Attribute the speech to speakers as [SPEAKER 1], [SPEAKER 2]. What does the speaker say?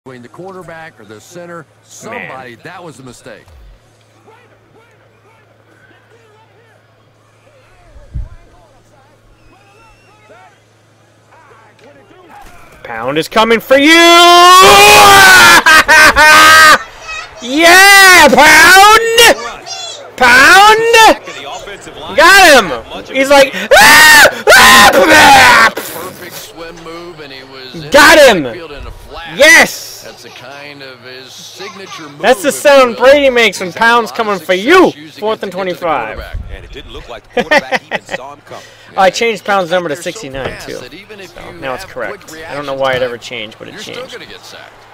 [SPEAKER 1] between the quarterback or the center. Somebody, that was a mistake.
[SPEAKER 2] Pound is coming for you! Yeah, Pound! Pound! Got him! He's like,
[SPEAKER 1] Perfect swim move, and he was
[SPEAKER 2] got him! Yes!
[SPEAKER 1] That's the kind of his signature move.
[SPEAKER 2] That's the sound Brady makes when Pound's coming for you. 4th and 25.
[SPEAKER 3] And it didn't look like the quarterback even saw him coming.
[SPEAKER 2] I changed Pound's number to 69 too. So now it's correct. I don't know why it ever changed, but it changed.
[SPEAKER 1] You're still going to get sacked.